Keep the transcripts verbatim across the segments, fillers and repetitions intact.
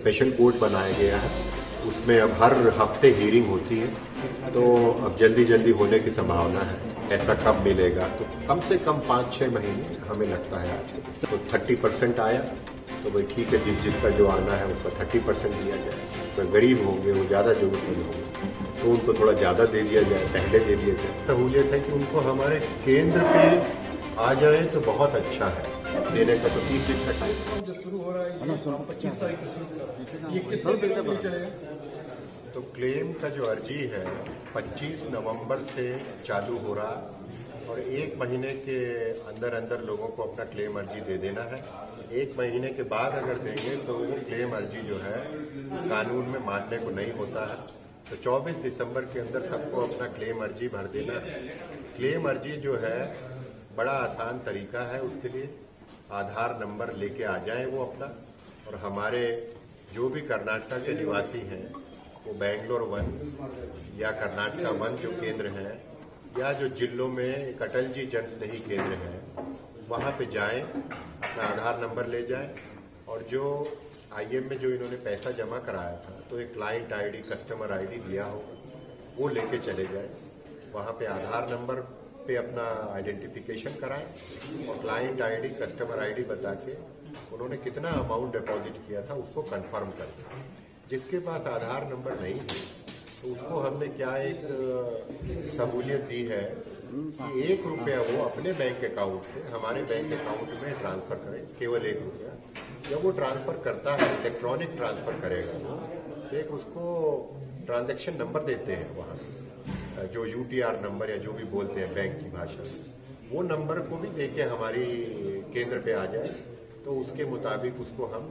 Special court बनाया गया है, उसमें अब हर हफ्ते हियरिंग होती है, तो अब जल्दी जल्दी होने की संभावना है। ऐसा कब मिलेगा, तो कम से कम पाँच छः महीने हमें लगता है आज। तो थर्टी परसेंट आया तो भाई ठीक है, जिस जिसका जो आना है उसका थर्टी परसेंट दिया जाए। तो गरीब होंगे, वो ज़्यादा जरूरतमंद होंगे, तो उनको थोड़ा ज़्यादा दे दिया जाए, पहले दे दिया जाए। सहूलियत है कि उनको हमारे केंद्र पे आ जाए तो बहुत अच्छा है। देने का तो तीस दिन तक जो शुरू हो रहा है पच्चीस तारीख से शुरू, ये किस तरह चलेगा? तो क्लेम का जो अर्जी है पच्चीस नवंबर से चालू हो रहा और एक महीने के अंदर अंदर लोगों को अपना क्लेम अर्जी दे देना है। एक महीने के बाद अगर देंगे तो वो क्लेम अर्जी जो है कानून में मानने को नहीं होता है। तो चौबीस दिसंबर के अंदर सबको अपना क्लेम अर्जी भर देना है। क्लेम अर्जी जो है बड़ा आसान तरीका है, उसके लिए आधार नंबर लेके आ जाएं वो अपना, और हमारे जो भी कर्नाटक के निवासी हैं वो बेंगलोर वन या कर्नाटका वन जो केंद्र हैं या जो जिलों में एक अटल जी जन स्नेही केंद्र है वहाँ पे जाएं, अपना आधार नंबर ले जाएं, और जो आईएम में जो इन्होंने पैसा जमा कराया था तो एक क्लाइंट आईडी, कस्टमर आईडी दिया होगा, वो लेके चले जाएं। वहाँ पे आधार नंबर पे अपना आइडेंटिफिकेशन कराएं और क्लाइंट आईडी, कस्टमर आईडी बता के उन्होंने कितना अमाउंट डिपॉजिट किया था उसको कंफर्म कर दें। जिसके पास आधार नंबर नहीं है तो उसको हमने क्या एक सहूलियत दी है कि एक रुपया वो अपने बैंक अकाउंट से हमारे बैंक अकाउंट में ट्रांसफर करें, केवल एक रुपया। जब वो ट्रांसफर करता है, इलेक्ट्रॉनिक ट्रांसफर करेगा वो, तो एक उसको ट्रांजैक्शन नंबर देते हैं वहाँ से, जो यूटीआर नंबर या जो भी बोलते हैं बैंक की भाषा में, वो नंबर को भी देके हमारी केंद्र पे आ जाए तो उसके मुताबिक उसको हम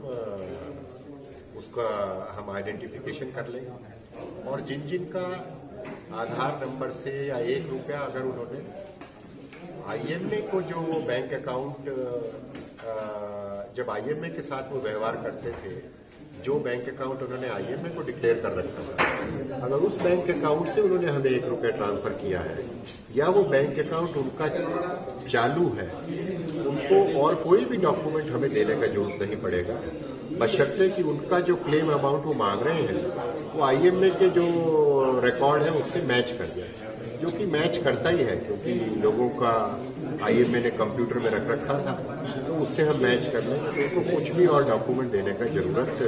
उसका हम आइडेंटिफिकेशन कर लेंगे। और जिन जिन का आधार नंबर से या एक रुपया अगर उन्होंने आईएमए को जो बैंक अकाउंट, जब आईएमए के साथ वो व्यवहार करते थे, जो बैंक अकाउंट उन्होंने आईएमए को डिक्लेयर कर रखा था, अगर उस बैंक अकाउंट से उन्होंने हमें एक रुपया ट्रांसफर किया है या वो बैंक अकाउंट उनका चालू है, उनको और कोई भी डॉक्यूमेंट हमें देने का जरूरत नहीं पड़ेगा, बशर्ते कि उनका जो क्लेम अमाउंट वो मांग रहे हैं वो आईएमए के जो रिकॉर्ड है उससे मैच कर जाए, जो कि मैच करता ही है क्योंकि लोगों का आईएमए ने कंप्यूटर में रख रखा था, तो उससे हम मैच कर लेंगे, तो उसको कुछ भी और डॉक्यूमेंट देने का जरूरत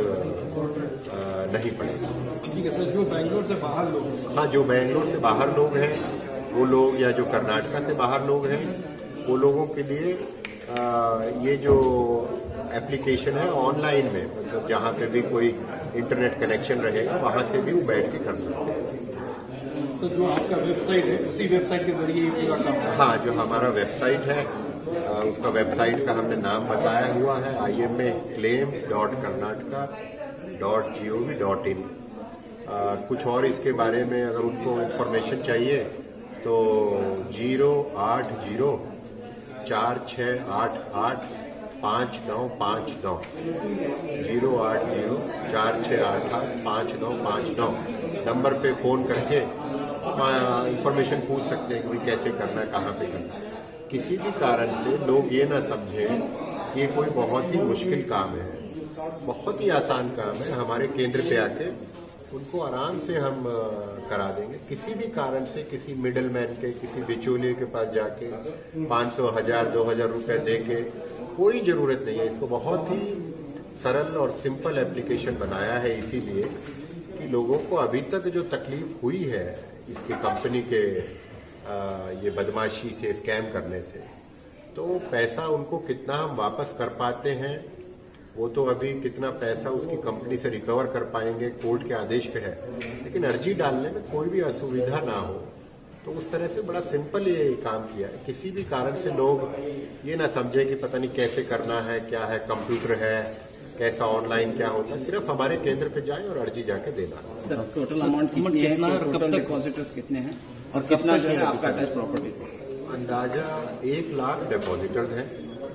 नहीं पड़ेगा। ठीक है सर, जो बेंगलोर से बाहर लोग, हाँ, जो बेंगलोर से बाहर लोग हैं वो लोग, या जो कर्नाटका से बाहर लोग हैं वो लोगों के लिए आ, ये जो एप्लीकेशन है ऑनलाइन में, मतलब जहाँ पे भी कोई इंटरनेट कनेक्शन रहेगा वहाँ से भी वो बैठ के कर सकते हैं। तो जो आपका वेबसाइट है उसी वेबसाइट के जरिए ये पूरा काम है? हाँ, जो हमारा वेबसाइट है उसका वेबसाइट का हमने नाम बताया हुआ है I M A claims dot Karnataka dot G O V dot in. कुछ और इसके बारे में अगर उनको इन्फॉर्मेशन चाहिए तो जीरो आठ जीरो चार छः आठ आठ पाँच नौ पाँच नौ जीरो आठ जीरो चार छः आठ आठ पाँच नौ पाँच नौ नंबर पे फ़ोन करके इंफॉर्मेशन पूछ सकते हैं कि भाई कैसे करना है, कहाँ पे करना है। किसी भी कारण से लोग ये ना समझें कि ये कोई बहुत ही मुश्किल काम है, बहुत ही आसान काम है। हमारे केंद्र पे आके उनको आराम से हम करा देंगे। किसी भी कारण से किसी मिडल मैन के, किसी बिचौलिए के पास जाके पाँच सौ हजार दो हजार रुपये दे के कोई जरूरत नहीं है। इसको बहुत ही सरल और सिंपल एप्लीकेशन बनाया है इसीलिए कि लोगों को अभी तक जो तकलीफ हुई है इसकी कंपनी के आ, ये बदमाशी से, स्कैम करने से, तो पैसा उनको कितना हम वापस कर पाते हैं वो तो अभी कितना पैसा उसकी कंपनी से रिकवर कर पाएंगे कोर्ट के आदेश पे है, लेकिन अर्जी डालने में कोई भी असुविधा ना हो, तो उस तरह से बड़ा सिंपल ये काम किया है। किसी भी कारण से लोग ये ना समझे कि पता नहीं कैसे करना है, क्या है, कंप्यूटर है, कैसा ऑनलाइन क्या होता है। सिर्फ हमारे केंद्र पे जाए और अर्जी जाके देना। सर, टोटल अमाउंट कितनी है, और कब तक डिपॉजिटर्स कितने हैं, और कितना जो है आपका अटैच प्रॉपर्टीज है? अंदाजा एक लाख डिपॉजिटर्स हैं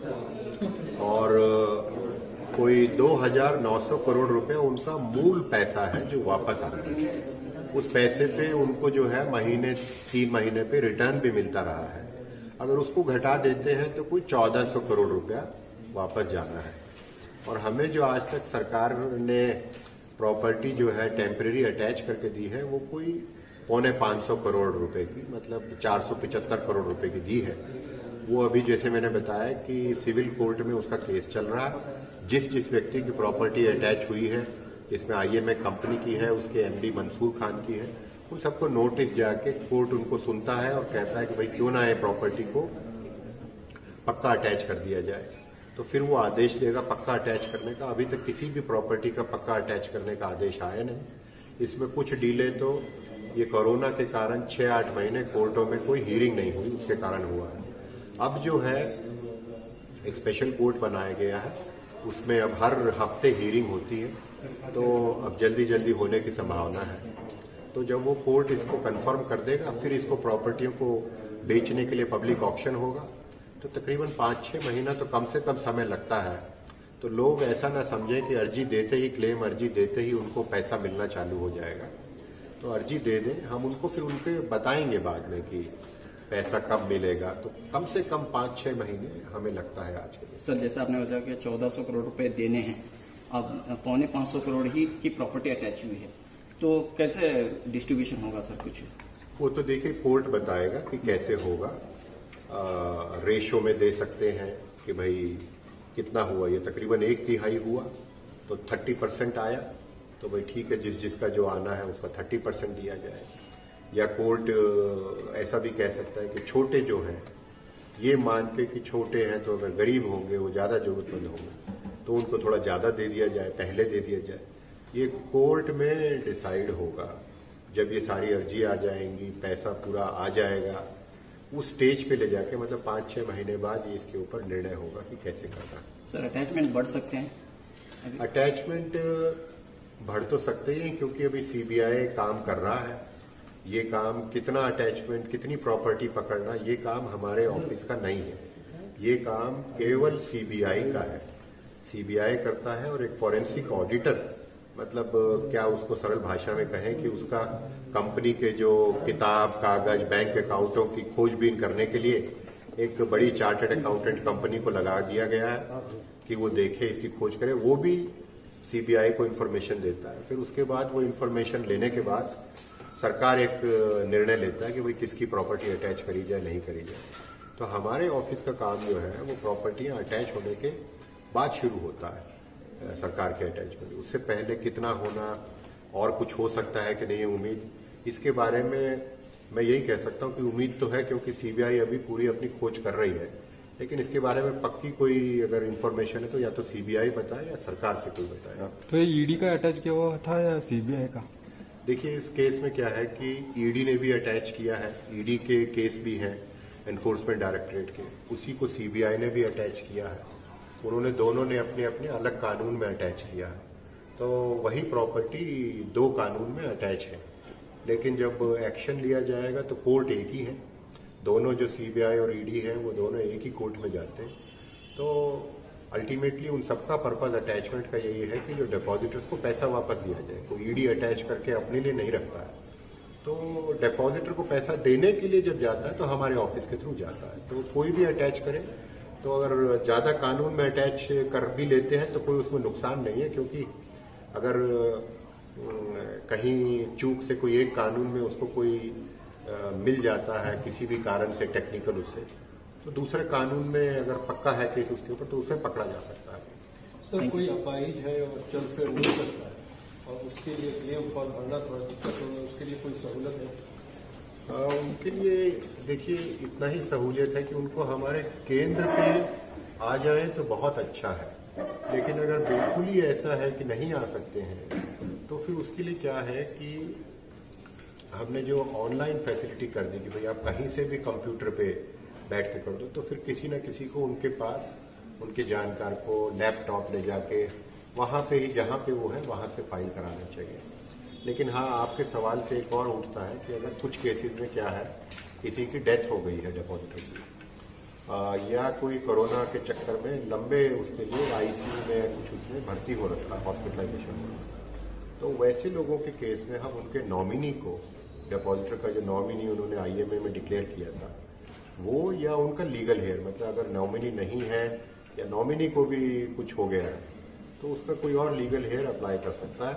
और कोई दो हजार नौ सौ करोड़ रुपए उनका मूल पैसा है जो वापस आता है। उस पैसे पे उनको जो है महीने तीन महीने पे रिटर्न भी मिलता रहा है। अगर उसको घटा देते हैं तो कोई चौदह सौ करोड़ रुपया वापस जाना है। और हमें जो आज तक सरकार ने प्रॉपर्टी जो है टेम्परेरी अटैच करके दी है वो कोई पौने पाँच सौ करोड़ रुपए की, मतलब चार सौ पचहत्तर करोड़ रुपए की दी है। वो अभी जैसे मैंने बताया कि सिविल कोर्ट में उसका केस चल रहा है। जिस जिस व्यक्ति की प्रॉपर्टी अटैच हुई है, जिसमें आईएमए कंपनी की है, उसके एमडी मंसूर खान की है, उन सबको नोटिस जाके कोर्ट उनको सुनता है और कहता है कि भाई क्यों ना ये प्रॉपर्टी को पक्का अटैच कर दिया जाए। तो फिर वो आदेश देगा पक्का अटैच करने का। अभी तक किसी भी प्रॉपर्टी का पक्का अटैच करने का आदेश आया नहीं। इसमें कुछ डिले तो ये कोरोना के कारण छह आठ महीने कोर्टों में कोई हियरिंग नहीं हुई, उसके कारण हुआ है। अब जो है एक स्पेशल कोर्ट बनाया गया है, उसमें अब हर हफ्ते हियरिंग होती है, तो अब जल्दी जल्दी होने की संभावना है। तो जब वो कोर्ट इसको कंफर्म कर देगा, फिर इसको प्रॉपर्टियों को बेचने के लिए पब्लिक ऑक्शन होगा। तो तकरीबन पाँच छः महीना तो कम से कम समय लगता है। तो लोग ऐसा ना समझें कि अर्जी देते ही, क्लेम अर्जी देते ही उनको पैसा मिलना चालू हो जाएगा। तो अर्जी दे दें, हम उनको फिर उनके बताएंगे बाद में कि पैसा कब मिलेगा। तो कम से कम पाँच छः महीने हमें लगता है आज के दिन। सर, जैसा आपने बताया कि चौदह सौ करोड़ रुपए देने हैं, अब पौने पाँच सौ करोड़ ही की प्रॉपर्टी अटैच हुई है, तो कैसे डिस्ट्रीब्यूशन होगा सर? कुछ वो तो देखिए कोर्ट बताएगा कि कैसे होगा। रेशो में दे सकते हैं कि भाई कितना हुआ, ये तकरीबन एक तिहाई हुआ तो थर्टी परसेंट आया, तो भाई ठीक है, जिस जिसका जो आना है उसका थर्टी परसेंट दिया जाए। या कोर्ट ऐसा भी कह सकता है कि छोटे जो हैं, ये मान के कि छोटे हैं तो अगर गरीब होंगे, वो ज़्यादा जरूरतमंद होंगे, तो उनको थोड़ा ज़्यादा दे दिया जाए, पहले दे दिया जाए। ये कोर्ट में डिसाइड होगा। जब ये सारी अर्जी आ जाएंगी, पैसा पूरा आ जाएगा, उस स्टेज पे ले जाके, मतलब पाँच छः महीने बाद ये इसके ऊपर निर्णय होगा कि कैसे करना। सर, अटैचमेंट बढ़ सकते हैं? अटैचमेंट बढ़ तो सकते ही हैं, क्योंकि अभी सीबीआई काम कर रहा है। ये काम कितना अटैचमेंट, कितनी प्रॉपर्टी पकड़ना, ये काम हमारे ऑफिस का नहीं है। ये काम केवल सीबीआई का है। सीबीआई करता है, और एक फॉरेंसिक ऑडिटर, मतलब क्या उसको सरल भाषा में कहें कि उसका कंपनी के जो किताब, कागज, बैंक अकाउंटों की खोजबीन करने के लिए एक बड़ी चार्टर्ड अकाउंटेंट कंपनी को लगा दिया गया है कि वो देखे, इसकी खोज करे। वो भी सीबीआई को इन्फॉर्मेशन देता है। फिर उसके बाद वो इन्फॉर्मेशन लेने के बाद सरकार एक निर्णय लेता है कि भाई किसकी प्रॉपर्टी अटैच करी जाए, नहीं करी जाए। तो हमारे ऑफिस का काम जो है वो प्रॉपर्टियां अटैच होने के बाद शुरू होता है, सरकार के अटैचमेंट। उससे पहले कितना होना और कुछ हो सकता है कि नहीं, उम्मीद, इसके बारे में मैं यही कह सकता हूं कि उम्मीद तो है, क्योंकि सीबीआई अभी पूरी अपनी खोज कर रही है। लेकिन इसके बारे में पक्की कोई अगर इन्फॉर्मेशन है तो या तो सीबीआई बताए या सरकार से कोई बताए। तो ये ईडी का अटैच किया हुआ था या सीबीआई का? देखिए, इस केस में क्या है कि ईडी ने भी अटैच किया है। ईडी के केस भी हैं एनफोर्समेंट डायरेक्टरेट के, उसी को सीबीआई ने भी अटैच किया है। उन्होंने दोनों ने अपने अपने अलग कानून में अटैच किया है। तो वही प्रॉपर्टी दो कानून में अटैच है। लेकिन जब एक्शन लिया जाएगा तो कोर्ट एक ही है। दोनों जो सीबीआई और ईडी है वो दोनों एक ही कोर्ट में जाते हैं। तो अल्टीमेटली उन सबका पर्पज अटैचमेंट का यही है कि जो डिपॉजिटर्स को पैसा वापस दिया जाए। कोई ईडी अटैच करके अपने लिए नहीं रखता है। तो डिपॉजिटर को पैसा देने के लिए जब जाता है तो हमारे ऑफिस के थ्रू जाता है। तो कोई भी अटैच करे, तो अगर ज्यादा कानून में अटैच कर भी लेते हैं तो कोई उसमें नुकसान नहीं है, क्योंकि अगर कहीं चूक से कोई एक कानून में उसको कोई आ, मिल जाता है किसी भी कारण से, टेक्निकल उससे, तो दूसरे कानून में अगर पक्का है केस उसके ऊपर तो उसमें पकड़ा जा सकता है। सर, कोई अपाहिज है और चल फिर नहीं सकता है और उसके लिए क्लेम फॉर भरना थोड़ा दिक्कत होगा, उसके लिए कोई सहूलत है? आ, उनके लिए देखिए इतना ही सहूलियत है कि उनको हमारे केंद्र पे आ जाए तो बहुत अच्छा है। लेकिन अगर बिल्कुल ही ऐसा है कि नहीं आ सकते हैं तो फिर उसके लिए क्या है कि हमने जो ऑनलाइन फैसिलिटी कर दी कि भाई आप कहीं से भी कंप्यूटर पे बैठ के कर दो, तो फिर किसी न किसी को उनके पास, उनके जानकार को लैपटॉप ले जाके वहां पे ही, जहां पे वो है वहां से फाइल कराना चाहिए। लेकिन हाँ, आपके सवाल से एक और उठता है कि अगर कुछ केसेस में क्या है, किसी की डेथ हो गई है डिपॉजिटर की, या कोई कोरोना के चक्कर में लंबे उसके लिए आईसीयू में कुछ उसमें भर्ती हो रखा, हॉस्पिटलाइजेशन हो रखा, तो वैसे लोगों के केस में हम उनके नॉमिनी को, डिपॉजिटर का जो नॉमिनी उन्होंने आईएमए में डिक्लेयर किया था वो, या उनका लीगल हेयर, मतलब अगर नॉमिनी नहीं है या नॉमिनी को भी कुछ हो गया है तो उसका कोई और लीगल हेयर अप्लाई कर सकता है।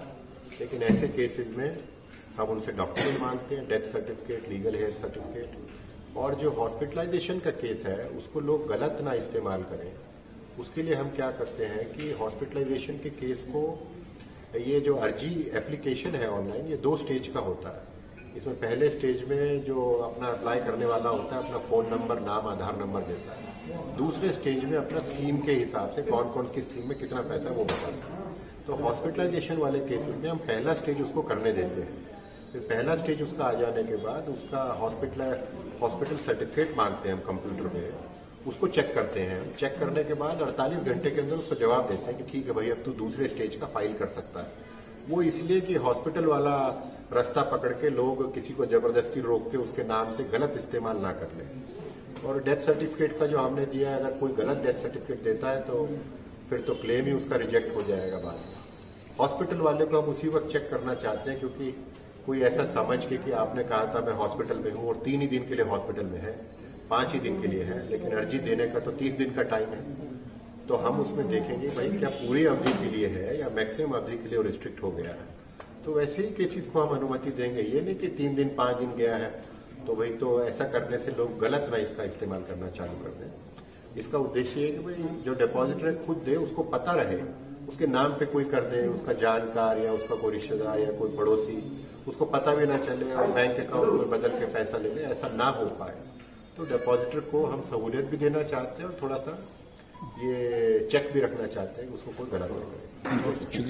लेकिन ऐसे केसेस में हम उनसे डॉक्यूमेंट मांगते हैं, death certificate, legal heir certificate. और जो हॉस्पिटलाइजेशन का केस है उसको लोग गलत ना इस्तेमाल करें, उसके लिए हम क्या करते हैं कि हॉस्पिटलाइजेशन के केस को, ये जो अर्जी एप्लीकेशन है ऑनलाइन, ये दो स्टेज का होता है। इसमें पहले स्टेज में जो अपना अप्लाई करने वाला होता है अपना फोन नंबर, नाम, आधार नंबर देता है। दूसरे स्टेज में अपना स्कीम के हिसाब से कौन कौन सी स्कीम में कितना पैसा है वो बताता है। तो हॉस्पिटलाइजेशन वाले केसेस में हम पहला स्टेज उसको करने देते हैं। फिर पहला स्टेज उसका आ जाने के बाद उसका हॉस्पिटल हॉस्पिटल सर्टिफिकेट मांगते हैं हम कंप्यूटर में, उसको चेक करते हैं। चेक करने के बाद अड़तालीस घंटे के अंदर उसको जवाब देते हैं कि ठीक है भाई, अब तू दूसरे स्टेज का फाइल कर सकता है। वो इसलिए कि हॉस्पिटल वाला रास्ता पकड़ के लोग किसी को जबरदस्ती रोक के उसके नाम से गलत इस्तेमाल ना कर ले। और डेथ सर्टिफिकेट का जो हमने दिया है, अगर कोई गलत डेथ सर्टिफिकेट देता है तो फिर तो क्लेम ही उसका रिजेक्ट हो जाएगा बाद में। हॉस्पिटल वाले को हम उसी वक्त चेक करना चाहते हैं, क्योंकि कोई ऐसा समझ के कि आपने कहा था मैं हॉस्पिटल में हूँ और तीन ही दिन के लिए हॉस्पिटल में है, पांच ही दिन के लिए है, लेकिन अर्जी देने का तो तीस दिन का टाइम है, तो हम उसमें देखेंगे भाई क्या पूरी अवधि के लिए है या मैक्सिमम अवधि के लिए रिस्ट्रिक्ट हो गया है। तो वैसे ही केसेस को हम अनुमति देंगे। ये नहीं कि तीन दिन पांच दिन गया है तो भाई, तो ऐसा करने से लोग गलत ना इसका इस्तेमाल करना चालू कर दें। इसका उद्देश्य है कि भाई जो डिपॉजिटर खुद दे उसको पता रहे, उसके नाम पे कोई कर दे, उसका जानकार या उसका कोई रिश्तेदार या कोई पड़ोसी, उसको पता भी ना चले और बैंक अकाउंट में बदल के पैसा ले ले, ऐसा ना हो पाए। तो डिपॉजिटर को हम सहूलियत भी देना चाहते हैं और थोड़ा सा ये चेक भी रखना चाहते हैं, उसको कोई गलत नहीं करे।